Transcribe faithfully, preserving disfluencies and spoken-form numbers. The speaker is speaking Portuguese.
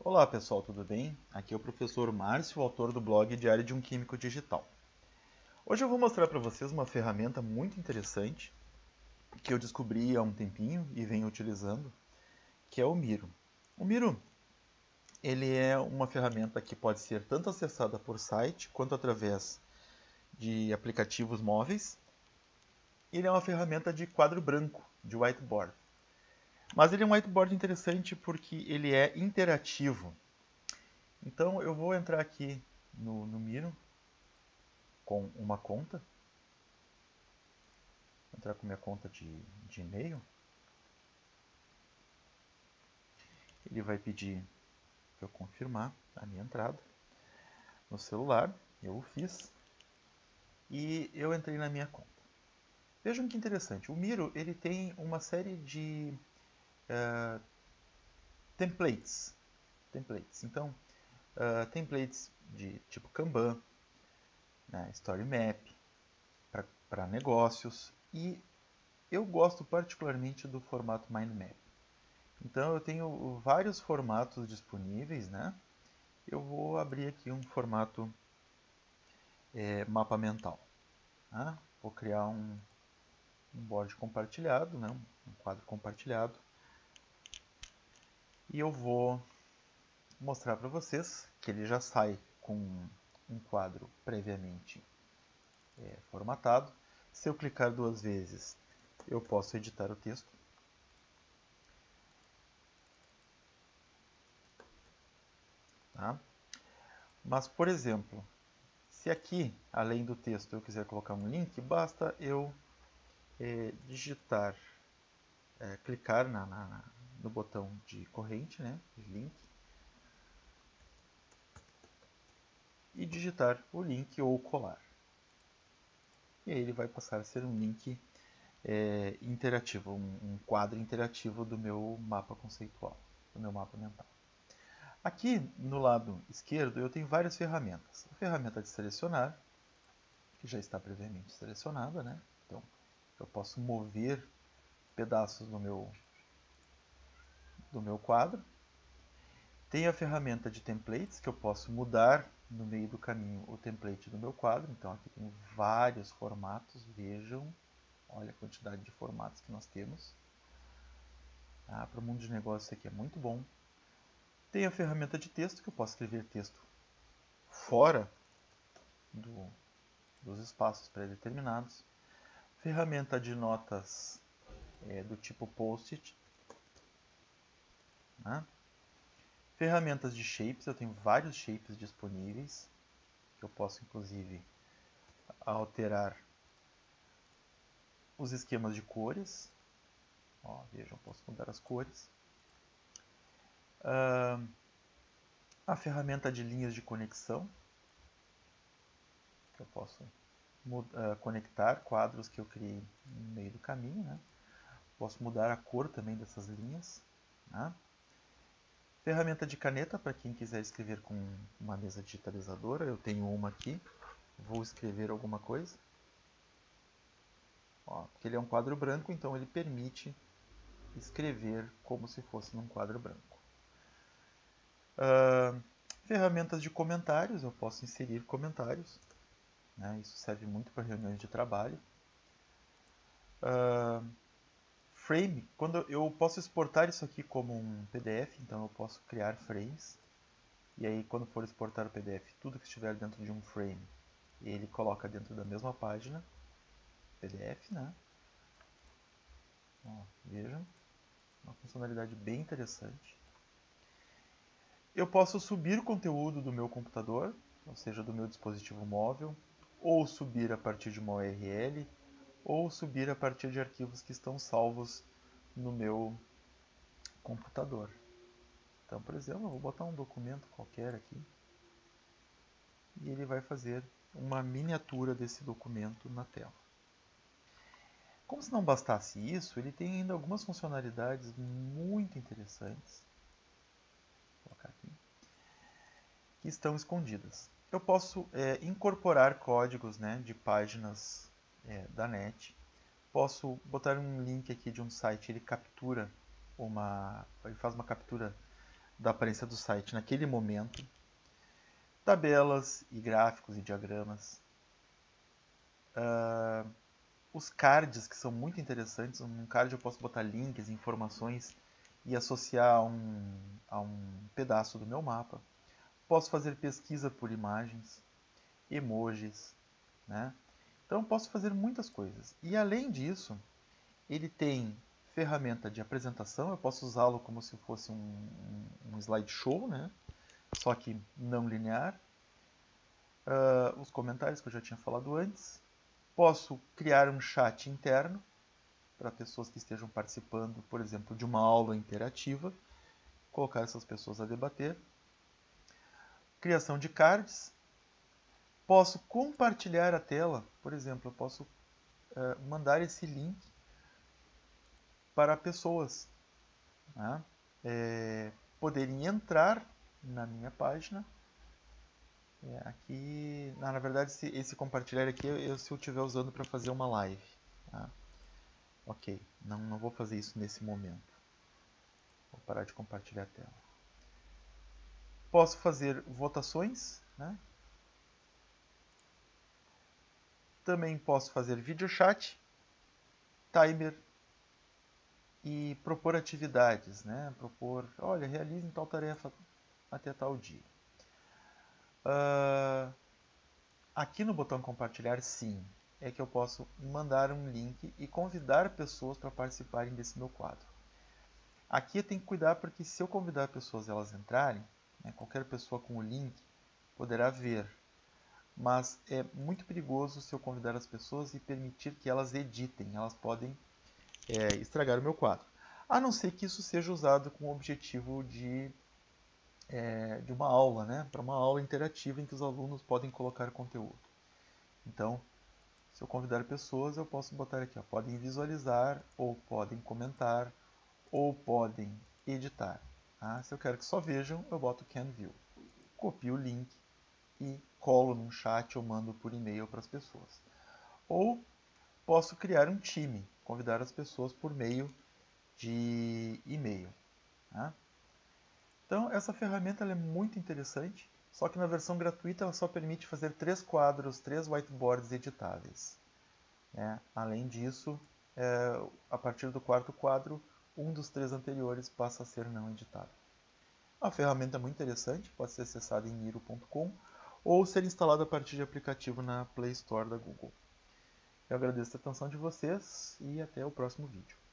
Olá pessoal, tudo bem? Aqui é o professor Márcio, autor do blog Diário de um Químico Digital. Hoje eu vou mostrar para vocês uma ferramenta muito interessante que eu descobri há um tempinho e venho utilizando, que é o Miro. O Miro ele é uma ferramenta que pode ser tanto acessada por site quanto através de aplicativos móveis. Ele é uma ferramenta de quadro branco, de whiteboard. Mas ele é um whiteboard interessante porque ele é interativo. Então eu vou entrar aqui no, no Miro com uma conta. Vou entrar com minha conta de, de e-mail. Ele vai pedir para eu confirmar a minha entrada no celular. Eu o fiz. E eu entrei na minha conta. Vejam que interessante. O Miro ele tem uma série de uh, templates. templates. Então, uh, templates de tipo Kanban, né, Story Map, para negócios. E eu gosto particularmente do formato Mind Map. Então eu tenho vários formatos disponíveis, né? Eu vou abrir aqui um formato é, mapa mental. Tá? Vou criar um, um board compartilhado, né? um quadro compartilhado. E eu vou mostrar para vocês que ele já sai com um quadro previamente é, formatado. Se eu clicar duas vezes, eu posso editar o texto. Tá? Mas, por exemplo, se aqui, além do texto, eu quiser colocar um link, basta eu é, digitar, é, clicar na, na, no botão de corrente, né, de link, e digitar o link ou colar. E aí ele vai passar a ser um link é, interativo, um, um quadro interativo do meu mapa conceitual, do meu mapa mental. Aqui no lado esquerdo eu tenho várias ferramentas. A ferramenta de selecionar, que já está previamente selecionada, né? Então eu posso mover pedaços do meu, do meu quadro. Tem a ferramenta de templates, que eu posso mudar no meio do caminho o template do meu quadro. Então aqui tem vários formatos, vejam, olha a quantidade de formatos que nós temos. Ah, para o mundo de negócios isso aqui é muito bom. Tem a ferramenta de texto, que eu posso escrever texto fora do, dos espaços pré-determinados. Ferramenta de notas é, do tipo post-it. Né? Ferramentas de shapes, eu tenho vários shapes disponíveis, que eu posso inclusive alterar os esquemas de cores. Ó, vejam, eu posso mudar as cores. Uh, a ferramenta de linhas de conexão, que eu posso uh, conectar quadros que eu criei no meio do caminho. Né? Posso mudar a cor também dessas linhas. Né? Ferramenta de caneta, para quem quiser escrever com uma mesa digitalizadora. Eu tenho uma aqui. Vou escrever alguma coisa. Ó, porque ele é um quadro branco, então ele permite escrever como se fosse num quadro branco. Uh, ferramentas de comentários, eu posso inserir comentários. Né? Isso serve muito para reuniões de trabalho. Uh, frame, quando eu posso exportar isso aqui como um P D F, então eu posso criar frames. E aí quando for exportar o P D F, tudo que estiver dentro de um frame, ele coloca dentro da mesma página, P D F, né? Ó, vejam, uma funcionalidade bem interessante. Eu posso subir conteúdo do meu computador, ou seja, do meu dispositivo móvel, ou subir a partir de uma U R L, ou subir a partir de arquivos que estão salvos no meu computador. Então, por exemplo, eu vou botar um documento qualquer aqui, e ele vai fazer uma miniatura desse documento na tela. Como se não bastasse isso, ele tem ainda algumas funcionalidades muito interessantes. Vou colocar aqui. Que estão escondidas. Eu posso é, incorporar códigos, né, de páginas é, da net. Posso botar um link aqui de um site, ele captura uma, ele faz uma captura da aparência do site naquele momento, tabelas e gráficos e diagramas, uh, os cards, que são muito interessantes. Um card eu posso botar links, informações e associar a um, a um pedaço do meu mapa. Posso fazer pesquisa por imagens, emojis, né? Então posso fazer muitas coisas. E além disso, ele tem ferramenta de apresentação, eu posso usá-lo como se fosse um, um slideshow, né? Só que não linear. Uh, os comentários que eu já tinha falado antes. Posso criar um chat interno para pessoas que estejam participando, por exemplo, de uma aula interativa, colocar essas pessoas a debater. Criação de cards. Posso compartilhar a tela, por exemplo, eu posso uh, mandar esse link para pessoas, né? é, poderem entrar na minha página. É, aqui, na, na verdade, esse, esse compartilhar aqui, eu, se eu estiver usando para fazer uma live. Tá? Ok, não, não vou fazer isso nesse momento. Vou parar de compartilhar a tela. Posso fazer votações, né? Também posso fazer videochat, timer e propor atividades, né? Propor, olha, realizem tal tarefa até tal dia. Uh, aqui no botão compartilhar, sim, é que eu posso mandar um link e convidar pessoas para participarem desse meu quadro. Aqui eu tenho que cuidar porque se eu convidar pessoas e elas entrarem, né, qualquer pessoa com o link poderá ver. Mas é muito perigoso se eu convidar as pessoas e permitir que elas editem. Elas podem é, estragar o meu quadro. A não ser que isso seja usado com o objetivo de, é, de uma aula, né? Para uma aula interativa em que os alunos podem colocar conteúdo. Então, se eu convidar pessoas, eu posso botar aqui, ó, podem visualizar, ou podem comentar, ou podem editar. Tá? Se eu quero que só vejam, eu boto Can View. Copio o link e colo num chat ou mando por e-mail para as pessoas. Ou posso criar um time, convidar as pessoas por meio de e-mail. Tá? Então, essa ferramenta ela é muito interessante, só que na versão gratuita ela só permite fazer três quadros, três whiteboards editáveis. É, além disso, é, a partir do quarto quadro, um dos três anteriores passa a ser não editável. Uma ferramenta muito interessante, pode ser acessada em miro ponto com ou ser instalada a partir de aplicativo na Play Store da Google. Eu agradeço a atenção de vocês e até o próximo vídeo.